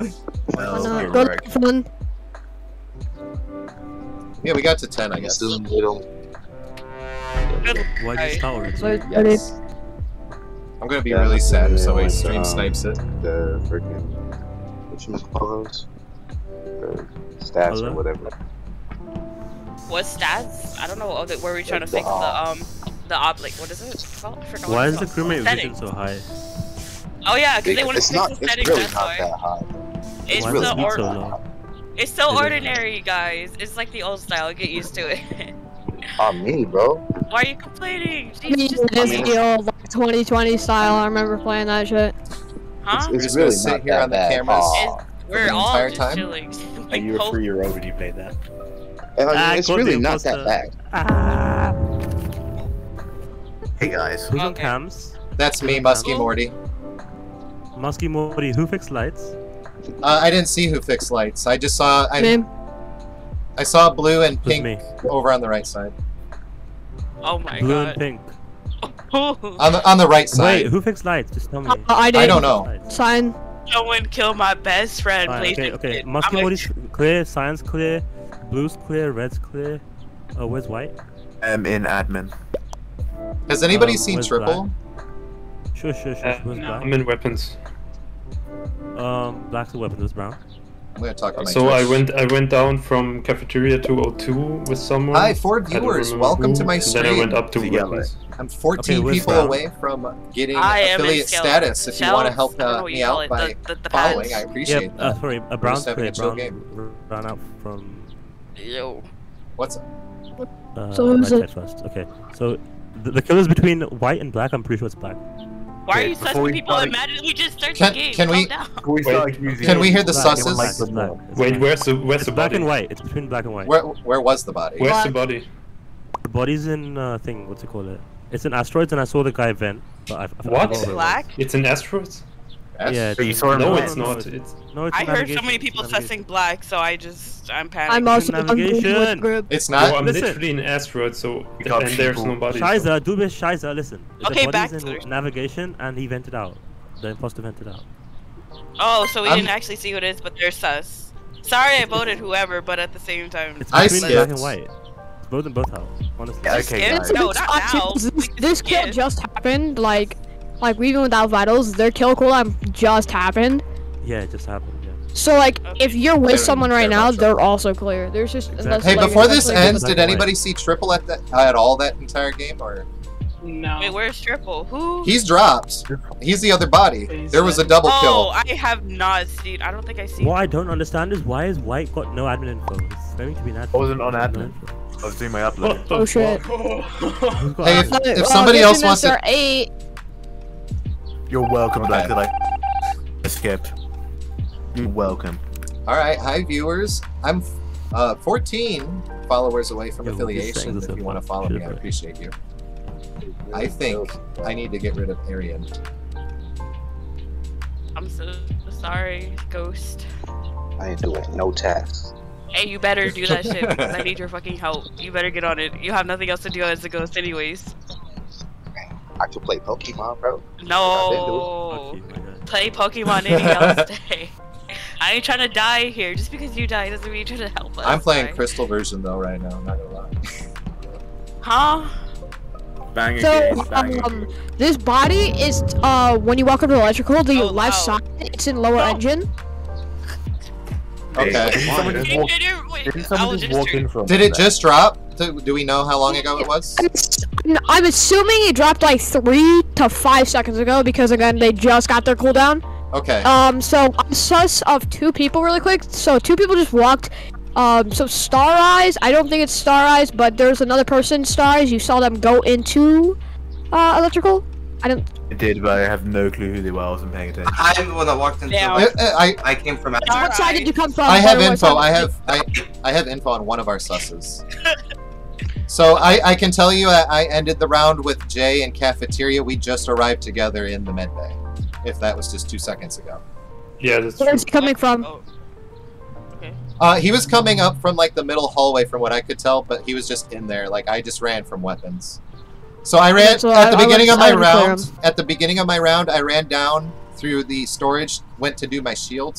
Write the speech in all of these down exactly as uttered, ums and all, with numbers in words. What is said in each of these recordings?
Well, no, you're go right. to fun. Yeah, we got to ten, I guess. Still middle. Why did you start already? So, Yes. I'm gonna be Yeah, really sad if somebody like, stream um, snipes it. The freaking whatchamacallit? The stats Hello? or whatever. What stats? I don't know. Oh, were we trying to fix the um the ob like what is it called? I forgot what Why it's is the called. crewmate vision Settings. so high? Oh yeah, because they want to It's fix not. the It's settings. really That's not why. that high. It's Why the is the or so low? it's so It is. ordinary, guys. It's like the old style. Get used to it. On me, bro. Why are you complaining? I mean, Jeez, just, it is mean- the old like, twenty twenty style. I remember playing that shit. huh? It's, just it's really gonna sit not here that on the bad. cameras. Aw. We're the all entire just time? chilling. And Like, you were hope- three year old when you played that. I mean, Ah, it's got the really not that imposter. bad. Ah. Hey guys. Who's on Okay. cams? That's me, Musky Ooh. Morty. Musky Morty, who fixed lights? Uh, I didn't see who fixed lights. I just saw I, Name? I saw blue and Was pink me. over on the right side. Oh my Blue god. and pink. On the on the right side. Wait, who fixed lights? Just tell me. Uh, I did. I don't know. Lights. Sign. Someone kill my best friend, Fine, please. okay, okay. I'm Musky a- Morty's clear, Cyan's clear, Blue's clear, Red's clear. Oh, where's White? I'm in admin. Has anybody Um, seen where's Triple? Sure, sure, sure. Uh, Where's no, Black? I'm in weapons. Um, Black's the weapon, who's brown? I'm gonna talk on my So I Twitch. went I went down from cafeteria to O two with someone. Hi, four I don't viewers. remember Welcome who, to my and Then I went stream. up to The yellow. weapons. I'm fourteen Okay, where's people Brown? away from getting I am in affiliate Scout- status. If you want to help Scouts, I don't know uh, what me you call out it, by the, the, the following, pads. I appreciate Yep, that. uh, sorry, a brown's having clear, a chill brown game. ran out from Yo. What's uh, So who's right it? side first. Okay, so the, the killer's between white and black, I'm pretty sure it's black. Why are Okay, you before sussing we people? start- Imagine we just start Can- the game. can Calm we- down. Can we Wait, start accusing Can we hear the Black, susses? it's black, it's black, it's Wait, black. where's the where's It's the black body? and white, it's between black and white. where? Where was the body? Where's the Black. body? The body's in, uh, thing, what's it called it? It's in asteroids and I saw the guy vent, but I, I, I What? forgot what it was. Black? It's in asteroids? That's- Yeah, So you saw him No, vent? it's not. It's No, it's I heard so navigation, many it's people navigation. sussing black, so I just I'm panicking. I'm also I'm navigation. with the group. It's no, not. I'm listen. literally in asteroids, so We got and there's people. no body. so- Shiza, do this, Shiza, listen. Okay, the back body's to in the- navigation and he vented out. The imposter vented out. Oh, so we I'm- didn't actually see who it is, but they're sus. Sorry, I voted whoever, but at the same time, It's I between black and skipped. white. It's both in both out, honestly. Yeah, Just okay, skip? guys. No, not now. This, We can this kill skip. just happened. Like, like even without vitals, their kill cooldown just happened. Yeah, it just happened, yeah. So like, Okay. if you're They with don't someone care right now, about they're also clear. There's just Exactly. unless, Hey, like, before this especially- ends, black did and anybody white. see Triple at that at all that entire game, or No. Wait, where's Triple? Who? he's dropped? He's the other body. There was a double oh, kill. I have not seen. I don't think I see. What I don't understand is why is white got no admin info? It's going to be an admin. I wasn't on No admin. info. I was doing my upload. What the Oh, shit. fuck? Who's got Hey, if, admin? if Oh, somebody good else to wants know, to, sir. Eight. You're welcome, Okay. Black. That I skipped. You're welcome. all right. Hi, viewers. I'm uh, fourteen followers away from Yo, these affiliation. settings If are you want to so follow me, I shit. appreciate you. I think I need to get rid of Arian. I'm so sorry, Ghost. I ain't doing no tasks. Hey, you better do that shit because I need your fucking help. You better get on it. You have nothing else to do as a ghost, anyways. I can play Pokemon, bro. No. Fuck you, my guy. Play Pokemon any else day. I ain't trying to die here. Just because you die doesn't mean you're trying to help us. I'm playing right? Crystal version though right now. I'm not gonna lie. Huh? Banging So game, banging um, game. this body is uh when you walk up to electrical, the Oh, left wow. side it's in lower No. engine. Okay. Did someone just walk, Wait, did I someone was just walk in from Did it there? just drop? Do, do we know how long ago it was? I'm, ass- I'm assuming it dropped like three to five seconds ago because again they just got their cooldown. Okay. Um, so I'm sus of two people really quick. So two people just walked. Um, so Star Eyes, I don't think it's Star Eyes, but there's another person, Star Eyes. You saw them go into uh, electrical. I don't. It did, but I have no clue who they were. I wasn't paying attention. I'm the one that walked into Yeah. I, it. I, I came from Alright. What side did you come from? I have What info. side- I have I, I have info on one of our susses. So I, I can tell you I, I ended the round with Jay in cafeteria. We just arrived together in the med bay. If that was just two seconds ago. Yeah, that's true. Where's he coming from? Oh. Okay. Uh, he was coming up from like the middle hallway from what I could tell, but he was just in there. Like I just ran from weapons. So I ran So at the I- I beginning would- of my I would clear round. him. At the beginning of my round, I ran down through the storage, went to do my shields,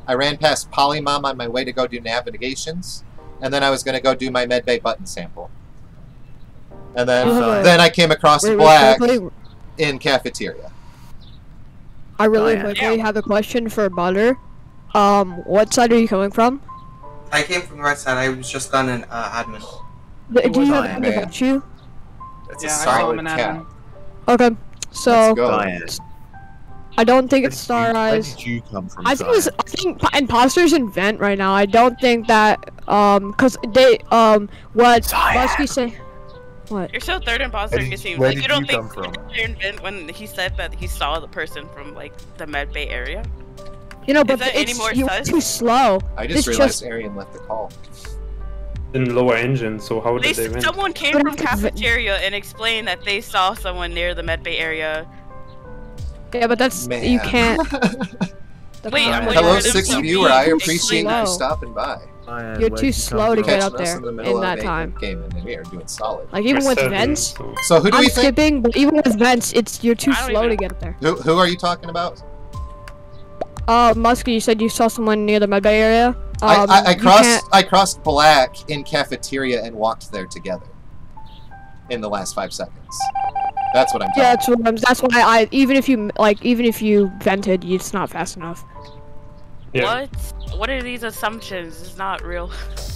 I ran past Polymom on my way to go do navigations, and then I was going to go do my medbay button sample. And then, Uh, then I came across Wait, wait, Black quickly, in cafeteria. I really Oh, yeah. quickly have a question for Butter. Um, what side are you coming from? I came from the right side. I was just done an uh, admin. Do do you have Cyan, any man. about you? It's Yeah, a I saw solid him in cap. admin. Okay, so Let's go. Cyan. I don't think Where it's did you- Star Where Eyes. did you come from? I think it's, Cyan? I think Imposter's in vent right now. I don't think that um cause they um what Cyan. Muskie say. What? You're still third imposter Where in did- your team. where Like, did you don't you think come from? you're in Vin when he said that he saw the person from like the Med Bay area? You know, but that any it's more you're sus? too slow. I just This realized just- Arian left the call. In lower engine, so how They, did they win? someone came But from I'm conv- cafeteria and explained that they saw someone near the Med Bay area. Yeah, but that's Man. you can't. Wait, I'm waiting Hello, for them six to viewer. I be appreciate you slow. stopping by. Cyan, You're where too did you come slow to from? get Catching up us there in the middle in that of a time. game, and we are doing solid. Like even We're with seven, vents, so- So who do I'm we think? skipping. But even with vents, it's you're too I don't slow even- to get up there. Who who are you talking about? Uh, Muskie, you said you saw someone near the Med Bay area. I, Um, I, I you crossed can't- I crossed Black in cafeteria and walked there together. In the last five seconds. That's what I'm Yeah, talking. that's what I'm. That's why I even if you like even if you vented, it's not fast enough. Yeah. What? What are these assumptions? It's not real.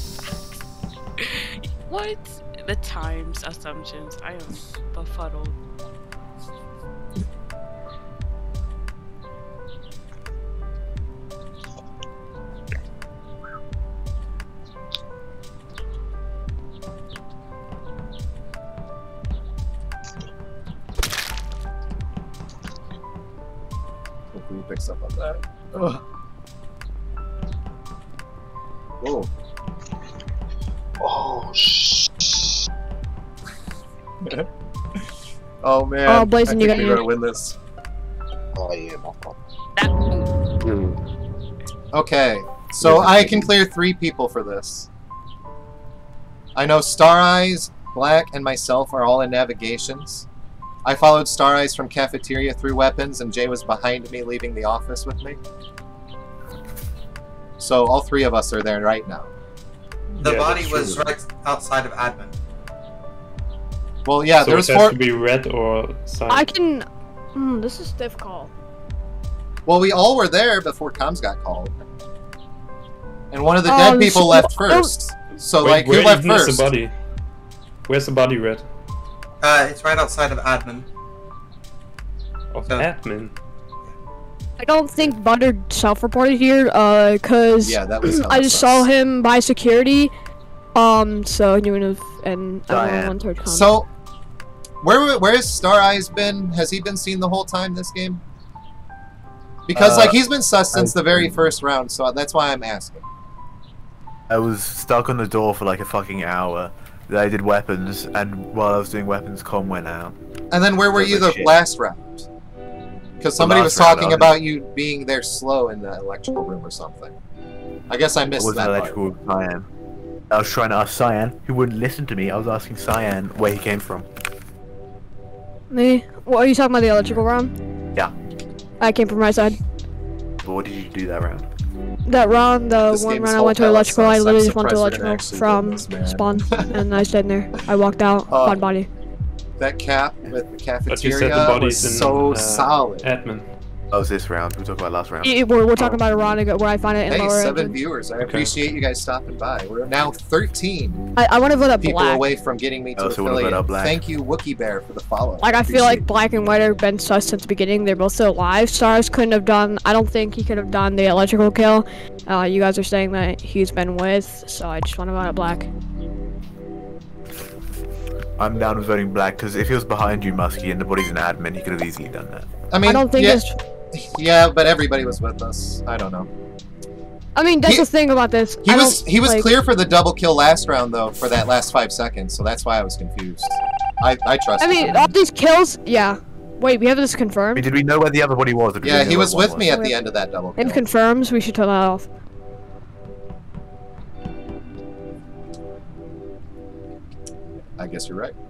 What? The times assumptions. I am befuddled. Hopefully he picks up on that. Ugh. Whoa. Oh, sh. Oh man. Oh, Blazin, I you think got we're it. gonna win this. Oh, yeah, no problem. That. Okay, so I can clear three people for this. I know Star Eyes, Black, and myself are all in navigations. I followed Star Eyes from cafeteria through weapons, and Jay was behind me leaving the office with me. So all three of us are there right now. The Yeah, body that's was true. right outside of admin. Well, yeah, so there it was has four. to be red or cyan. I can. Hmm, this is difficult. Well, we all were there before comms got called, and one of the Oh, dead people so- left oh. first. So, Wait, like, who where left even is first? the body? Where's the body red? Uh, it's right outside of admin. Of So- admin. I don't think Butter self-reported here, uh, cause Yeah, that was. I just saw him by security. Um, so you would have, and I Diane. want to come. So, where where has Star Eyes been? Has he been seen the whole time this game? Because Uh, like he's been sus since the very I've- first round, so that's why I'm asking. I was stuck on the door for like a fucking hour. Then I did weapons, and while I was doing weapons, com went out. And then where were Those you are the shit. last round? Because somebody was last round, talking I was- about you being there slow in the electrical room or something. I guess I It missed was that an part. electrical Cyan. I was trying to ask Cyan, who wouldn't listen to me. I was asking Cyan where he came from. Me? What are you talking about? The electrical round? Yeah. I came from my side. But what did you do that round? That round, the This one game's round I whole went to palette electrical, I sucks. literally I'm just went to surprised we didn't electrical actually from win this, man. spawn, and I stayed there. I walked out, Uh, quad body. That cap with the But you said cafeteria the was body's in so uh, solid. admin. That was this round. We talked about last round. It- we're, we're talking about a round ago where I find it in Hey, lower seven engine. viewers. I Okay. appreciate you guys stopping by. We're now thirteen I, I want to vote a people black. away from getting me to I also wanna vote affiliate. out black. Thank you, Wookie Bear, for the follow. Like, I feel Appreciate like black and white have been sus since the beginning. They're both still alive. Stars couldn't have done, I don't think he could have done the electrical kill. Uh, you guys are saying that he's been with, so I just want to vote a black. I'm down with voting black because if he was behind you, Muskie, and the body's an admin, he could have easily done that. I mean, I don't think yeah, it's. yeah, but everybody was with us. I don't know. I mean, that's He- the thing about this. He I was don't, he was like, clear for the double kill last round though for that last five seconds, so that's why I was confused. I I trust. I mean, all these kills, yeah. Wait, we have this I confirmed? mean, did we know where the other body was? Or did we yeah, know he where was one with me was? at the end of that double If kill. confirms, we should turn that off. I guess you're right.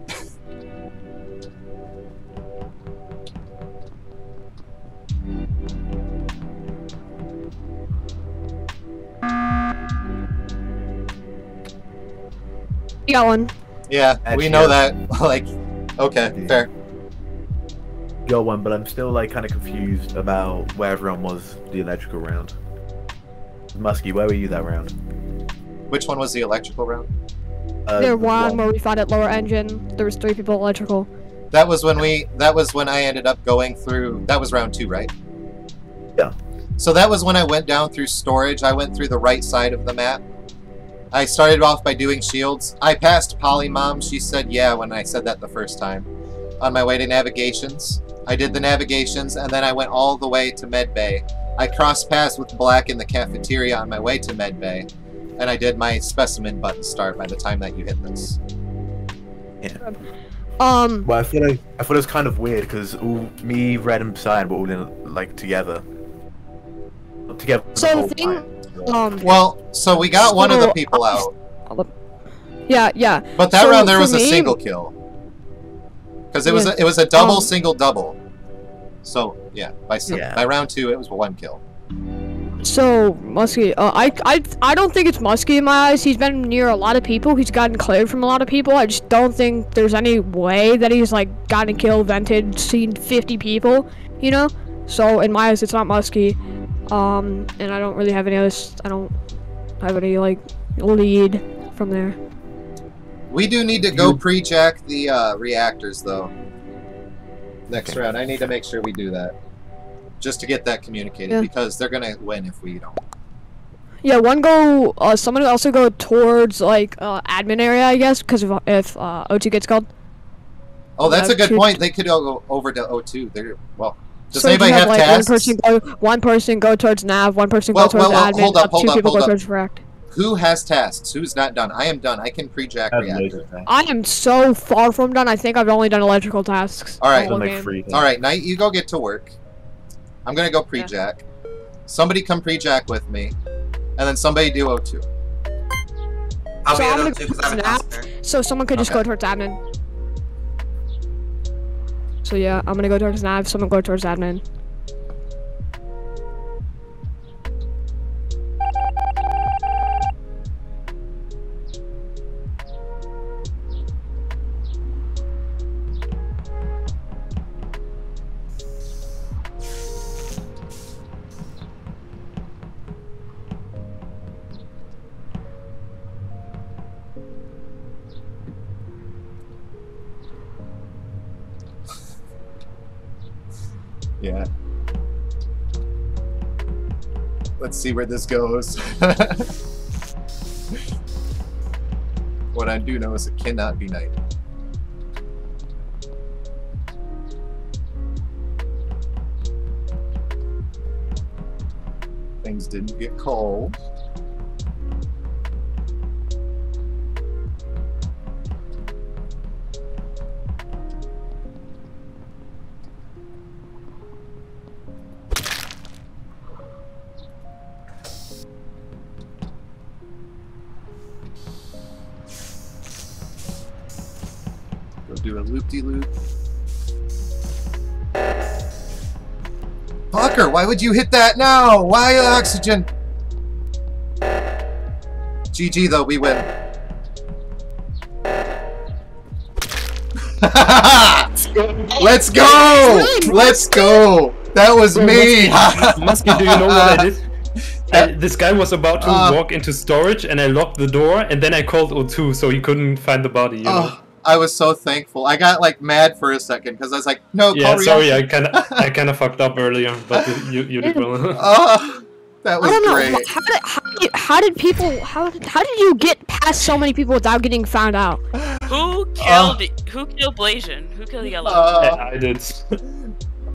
You got one. Yeah, we Actually, know yeah. that. Like, okay, Yeah. fair. Got one, but I'm still like kind of confused about where everyone was the electrical round. Muskie, where were you that round? Which one was the electrical round? Uh, There the one where we found it lower engine. There was three people electrical. That was when we. That was when I ended up going through. That was round two, right? Yeah. So that was when I went down through storage. I went through the right side of the map. I started off by doing shields. I passed Polymom. She said yeah when I said that the first time. On my way to navigations. I did the navigations, and then I went all the way to Medbay. I crossed paths with Black in the cafeteria on my way to Medbay. And I did my specimen button start by the time that you hit this. Um, Well, I feel like I thought it was kind of weird because all me, Red, and Cyan were all in like together. Not together. So the the whole thing- time. um, Well, so we got one of the So- people out. yeah, yeah. But that So, round there for was a me- single kill. Because it was Yeah. a, it was a double, Um, single, double. So yeah, by s Yeah. by round two it was one kill. So Muskie, uh, I, I, I don't think it's Muskie in my eyes. He's been near a lot of people. He's gotten cleared from a lot of people. I just don't think there's any way that he's like gotten killed, vented, seen fifty people. You know. So in my eyes, it's not Muskie. Um, and I don't really have any others. I don't have any like lead from there. We do need to go pre-jack the uh, reactors though. Next Okay. round, I need to make sure we do that, just to get that communicated Yeah. because they're gonna win if we don't. Yeah, one go. Uh, someone also go towards like uh, admin area, I guess, because if if uh, O two gets called. Oh, that's a Uh, good two- point. They could all go over to O two. They're well. Does So you anybody have, like tasks? One person go. One person go towards nav. One person Well, go towards well, well, admin. hold up, uh, hold two up, people hold go up. towards react. Who has tasks? Who's not done? I am done. I can pre-jack I have reactor. loads of them. I am so far from done. I think I've only done electrical tasks. All right. the whole Don't make game. free. All right, Knight, you go get to work. I'm gonna go pre-jack. Somebody come pre-jack with me, and then somebody do O two. I'll So be I'm at gonna O two because I have a snap. task there. So someone could just Okay. go towards admin. So yeah, I'm gonna go towards nav. Someone go towards admin. Yeah. Let's see where this goes. What I do know is it cannot be night. Things didn't get cold. Go do a loop-de-loop. Fucker, why would you hit that now? Why oxygen? G G though, we win. Let's go! Let's go! That was me! Muskie, do you know what I did? I, this guy was about to Uh. walk into storage, and I locked the door, and then I called O two, so he couldn't find the body. You know? Oh, I was so thankful. I got like mad for a second because I was like, no, Yeah, call sorry, I reaction. kind of, I kind of fucked up earlier, but you, you did well. Oh, that I was don't know. great. How did how did, you, how did people how did, how did you get past so many people without getting found out? Who killed? Who killed Blasian? Who killed Yellow? Uh, I, I did.